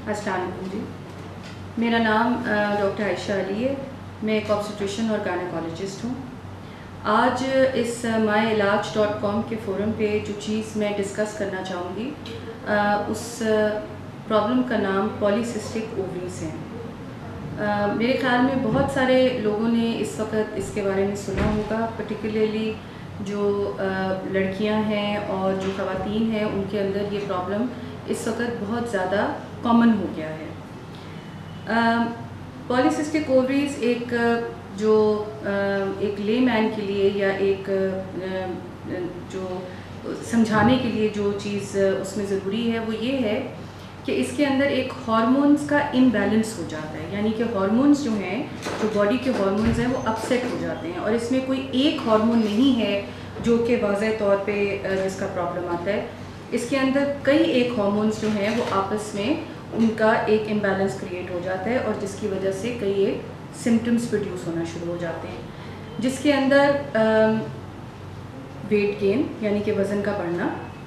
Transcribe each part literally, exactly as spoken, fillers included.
अस्सलाम वालेकुम जी, मेरा नाम डॉक्टर आयशा अली है। मैं एक ऑब्स्टेट्रिशियन और गायनेकोलॉजिस्ट हूँ। आज इस माई इलाज डॉट कॉम के फोरम पे जो चीज़ मैं डिस्कस करना चाहूँगी उस प्रॉब्लम का नाम पॉलीसिस्टिक ओवरीज है। मेरे ख्याल में बहुत सारे लोगों ने इस वक्त इसके बारे में सुना होगा, पर्टिकुलरली जो लड़कियां हैं और जो ख़वातीन हैं उनके अंदर ये प्रॉब्लम इस वक्त बहुत ज़्यादा कॉमन हो गया है। पॉलीसिस्टिक ओवरीज एक जो एक ले मैन के लिए या एक जो समझाने के लिए जो चीज़ उसमें ज़रूरी है वो ये है कि इसके अंदर एक हार्मोन्स का इम्बैलेंस हो जाता है, यानी कि हार्मोन्स जो हैं, जो बॉडी के हार्मोन्स हैं वो अपसेट हो जाते हैं। और इसमें कोई एक हार्मोन नहीं है जो कि वाज़ेह तौर पे इसका प्रॉब्लम आता है। इसके अंदर कई एक हार्मोन्स जो हैं वो आपस में उनका एक इम्बैलेंस क्रिएट हो जाता है और जिसकी वजह से कई एक सिम्टम्स प्रोड्यूस होना शुरू हो जाते हैं, जिसके अंदर वेट गेन यानी कि वज़न का बढ़ना,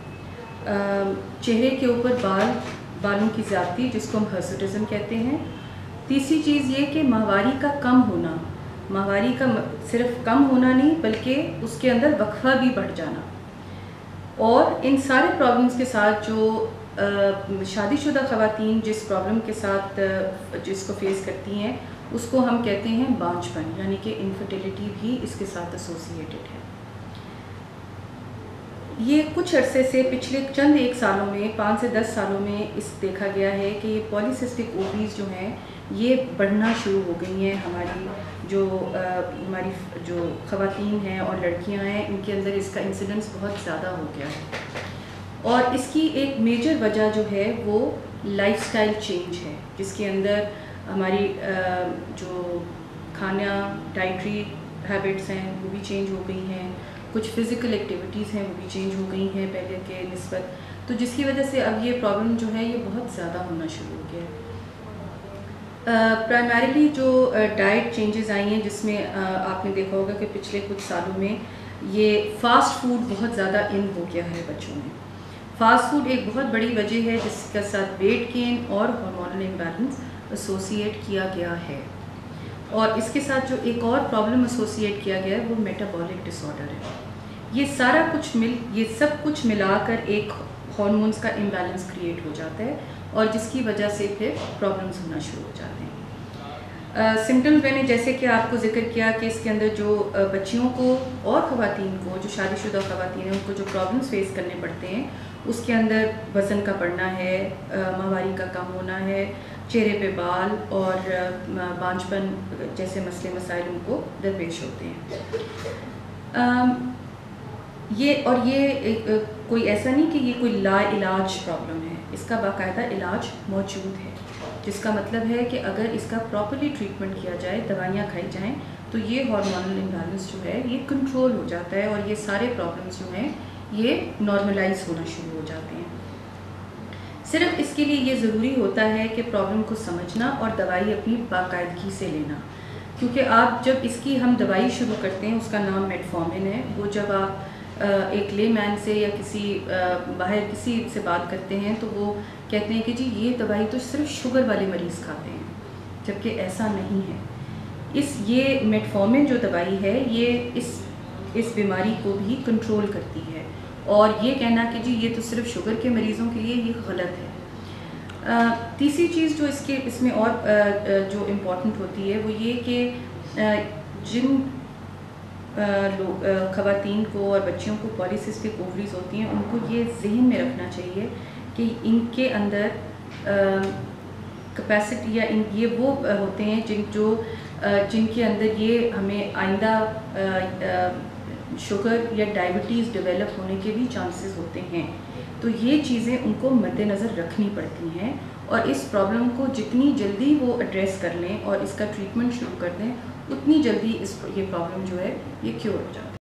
चेहरे के ऊपर बाल बालों की ज़्यादती जिसको हम हर्सुटिज़म कहते हैं। तीसरी चीज़ ये कि माहवारी का कम होना, माहवारी का सिर्फ कम होना नहीं बल्कि उसके अंदर वक्फा भी बढ़ जाना। और इन सारे प्रॉब्लम्स के साथ जो शादीशुदा ख़वातीन जिस प्रॉब्लम के साथ जिसको फेस करती हैं उसको हम कहते हैं बांझपन, यानी कि इनफर्टिलिटी भी इसके साथ एसोसिएटेड है। ये कुछ अरसे से पिछले चंद एक सालों में, पाँच से दस सालों में इस देखा गया है कि ये पॉलीसिस्टिक ओवरीज जो हैं ये बढ़ना शुरू हो गई हैं। हमारी जो आ, हमारी जो ख़वातीन हैं और लड़कियां हैं इनके अंदर इसका इंसिडेंस बहुत ज़्यादा हो गया है। और इसकी एक मेजर वजह जो है वो लाइफस्टाइल चेंज है, जिसके अंदर हमारी आ, जो खाना डाइटरी हैबिट्स हैं वो भी चेंज हो गई हैं, कुछ फ़िज़िकल एक्टिविटीज़ हैं वो भी चेंज हो गई हैं पहले के निस्बत, तो जिसकी वजह से अब ये प्रॉब्लम जो है ये बहुत ज़्यादा होना शुरू हो गया है। प्राइमरीली uh, जो डाइट uh, चेंजेस आई हैं जिसमें uh, आपने देखा होगा कि पिछले कुछ सालों में ये फ़ास्ट फूड बहुत ज़्यादा इन हो गया है बच्चों में। फ़ास्ट फूड एक बहुत बड़ी वजह है जिसके साथ वेट गेन और हार्मोनल इम्बैलेंस एसोसिएट किया गया है। और इसके साथ जो एक और प्रॉब्लम एसोसिएट किया गया है वो मेटाबॉलिक डिसऑर्डर है। ये सारा कुछ मिल ये सब कुछ मिलाकर एक हार्मोन्स का इम्बैलेंस क्रिएट हो जाता है और जिसकी वजह से फिर प्रॉब्लम्स होना शुरू हो जाते हैं। सिम्टम्स uh, मैंने जैसे कि आपको जिक्र किया कि इसके अंदर जो uh, बच्चियों को और ख़वातीन को, जो शादीशुदा ख़वातीन हैं उनको जो प्रॉब्लम्स फेस करने पड़ते हैं उसके अंदर वज़न का बढ़ना है, uh, माहवारी का कम होना है, चेहरे पे बाल और uh, बांझपन जैसे मसले मसाइल उनको दरपेश होते हैं। um, ये और ये एक, कोई ऐसा नहीं कि ये कोई ला इलाज प्रॉब्लम है, इसका बाकायदा इलाज मौजूद है, जिसका मतलब है कि अगर इसका प्रॉपर्ली ट्रीटमेंट किया जाए, दवाइयाँ खाई जाएं तो ये हार्मोनल इम्बैलेंस जो है ये कंट्रोल हो जाता है और ये सारे प्रॉब्लम्स जो हैं ये नॉर्मलाइज होना शुरू हो जाते हैं। सिर्फ इसके लिए ये ज़रूरी होता है कि प्रॉब्लम को समझना और दवाई अपनी बाकायदगी से लेना, क्योंकि आप जब इसकी हम दवाई शुरू करते हैं उसका नाम मेटफॉर्मिन है। वो जब आप एक ले मैन से या किसी बाहर किसी से बात करते हैं तो वो कहते हैं कि जी ये दवाई तो सिर्फ शुगर वाले मरीज़ खाते हैं, जबकि ऐसा नहीं है। इस ये मेटफॉर्मिन जो दवाई है ये इस इस बीमारी को भी कंट्रोल करती है और ये कहना कि जी ये तो सिर्फ शुगर के मरीज़ों के लिए ये गलत है। तीसरी चीज़ जो इसके इसमें और आ, जो इम्पॉर्टेंट होती है वो ये कि जिन लोग ख़वातीन को और बच्चियों को पॉलीसिस्टिक ओवरीज होती हैं उनको ये जहन में रखना चाहिए कि इनके अंदर कैपेसिटी या इन ये वो होते हैं जिन जो जिनके अंदर ये हमें आइंदा शुगर या डायबिटीज़ डेवलप होने के भी चांसेस होते हैं। तो ये चीज़ें उनको मद्देनज़र रखनी पड़ती हैं और इस प्रॉब्लम को जितनी जल्दी वो एड्रेस कर लें और इसका ट्रीटमेंट शुरू कर दें उतनी जल्दी इस ये प्रॉब्लम जो है ये क्योर हो जाती है।